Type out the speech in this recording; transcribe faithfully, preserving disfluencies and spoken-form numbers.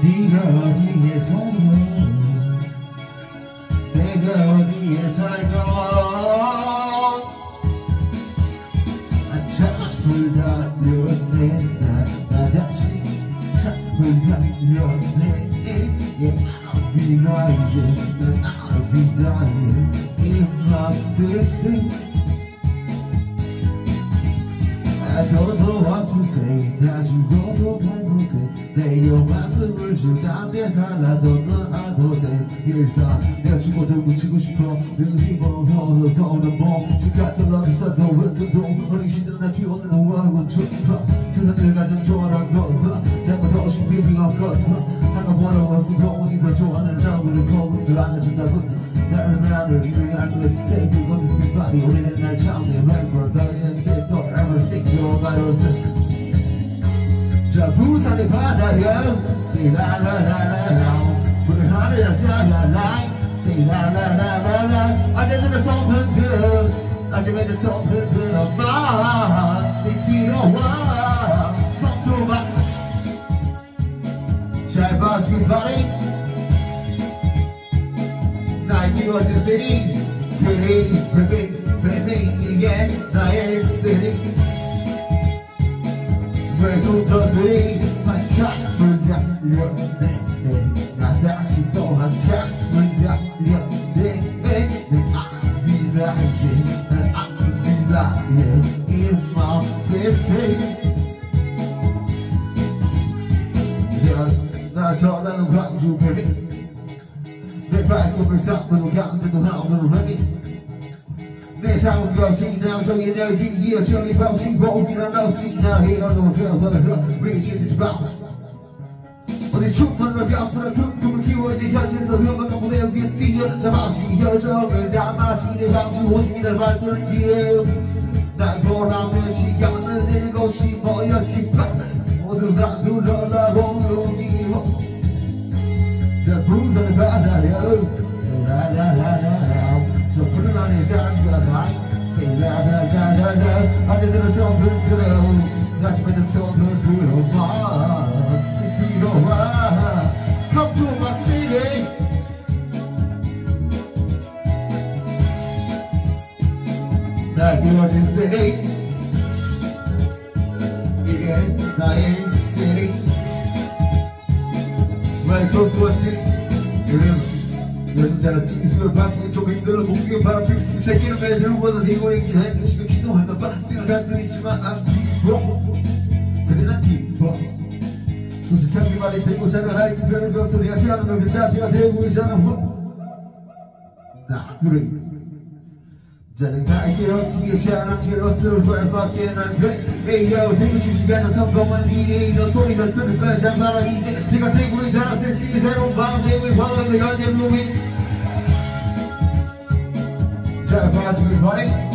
네가 어디에 살며 내가 어디에 살며 창을 달렸네 나 다시 창을 달렸네 Yeah, I'll be lying and I'll be dying in my city. I don't know what to say 나 죽어도 잘못해 내 요만큼을 주담대 살아도 넌 돼 일사 내가 죽어도 묻히고 싶어 늘 힘으로 너를 더는 몸 시간도 런스타도 웨스트도 어린 시절 나 키워낸 우아하고 좋다 세상을 가장 좋아하는 것 잘못없이 비빙한 것 한가 번호없이 고문이 더 좋아하는 나무를 고문이를 안아준다고 나를 나를 위한 그 스테이크 on this big body 우리는 날 차오는 랩per 너희는 say forever stick your virus 저 부산의 바다야 say la la la la la 불을 하늘에 살아라 say la la la la la 아재들의 손 흔들 아침에 손 흔들어 마 say 뒤로 와 턱도 봐 잘 봐주길 바래 나의 키워진 city pretty pretty pretty 이게 나의 city 외국어들이 한 창을 달렸네 나 다시 또 한 창을 달렸네 I'll be lying and I'll be lying in my city 나 전하는 광주 baby 내 발톱을 싹두고 감대도 하오는 랩이 내 삶은 거친 남성이 날 뒤이어 저리 바우치 보기란 없지 나 헤어놓은 세월을 reach this bounce 어디 충만을 벼슬을 큰 키워지 현실에서 흠악한 무대 위에서 뛰어 나 마치 열정을 담아지 내 광주 오직 날 발걸기에 날 보라면 시간은 일곱 시 모였지 모두 다 눌러라고 여기로 저 부산의 바다야 Say la la la la la 저 푸른 하늘에 가스가 나이 Say la la la la la 아재들은 손 흔들어 아침에는 손 흔들어 와 시티로 와 Come to my city 날 그려진 city 이게 나의 city Welcome to a city 여자는 징수를 받기에 좀 힘들어 목숨에 바람피 이 새끼는 매들보다 니고 있긴 해 지금 기도했나봐 생각할 수 있지만 안 기뻐 근데 난 기뻐 수수께끼 말이 되고 자는 하이킹 별거 없어 내가 피하는 건 그 자체가 되고 있잖아 나 그래 자는 갈게 없기에 자랑스러웠을 수밖에 안 돼 에이요 대구 주식에서 성공한 미래의 너 소리를 들을 거야 잘 말아 이제 내가 되고 있잖아 새치 새로운 밤 대구의 화학을 현재 루인 잘 봐주길 바래